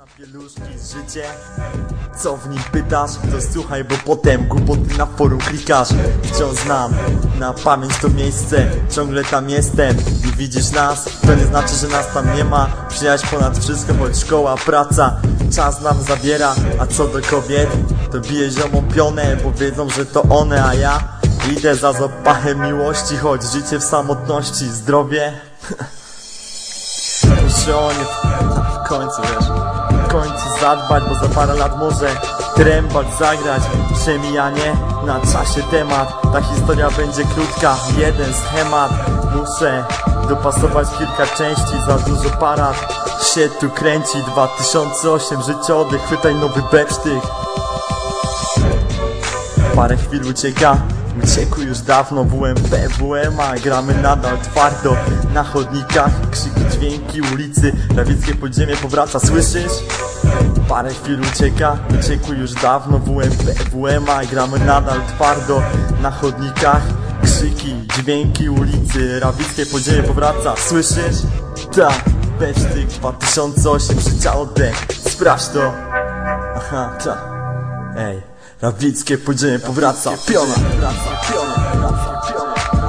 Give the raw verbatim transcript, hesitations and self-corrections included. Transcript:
Na pieluszki życie, co w nim pytasz? To słuchaj, bo potem głupoty na forum klikasz. Wciąż znam na pamięć to miejsce, ciągle tam jestem. Nie widzisz nas, to nie znaczy, że nas tam nie ma. Przyjaźń ponad wszystko, choć szkoła, praca czas nam zabiera. A co do kobiet, to biję ziomom pionę, bo wiedzą, że to one, a ja idę za zapachem miłości. Choć życie w samotności, zdrowie muszę o nie w końcu, wiesz, w końcu zadbać, bo za parę lat może trębać zagrać. Przemijanie na czasie temat, ta historia będzie krótka, jeden schemat. Muszę dopasować kilka części, za dużo parad się tu kręci. Dwa tysiące osiem, życie oddech, chwytaj nowy bepsztyk. Parę chwil ucieka, uciekł już dawno. W M P, W M A, gramy nadal twardo. Na chodnikach krzyki, dźwięki ulicy, prawieckie podziemie powraca, słyszysz? Parę chwil ucieka, uciekł już dawno. W M P, W M A, gramy nadal twardo. Na chodnikach krzyki, dźwięki ulicy, prawieckie podziemie powraca, słyszysz? Ta, Bepsztyk dwa tysiące osiem, życia oddech, sprawdź to. Aha, ta, ej. Rawickie podziemie powraca, piona, wraca, piona, wraca, piona.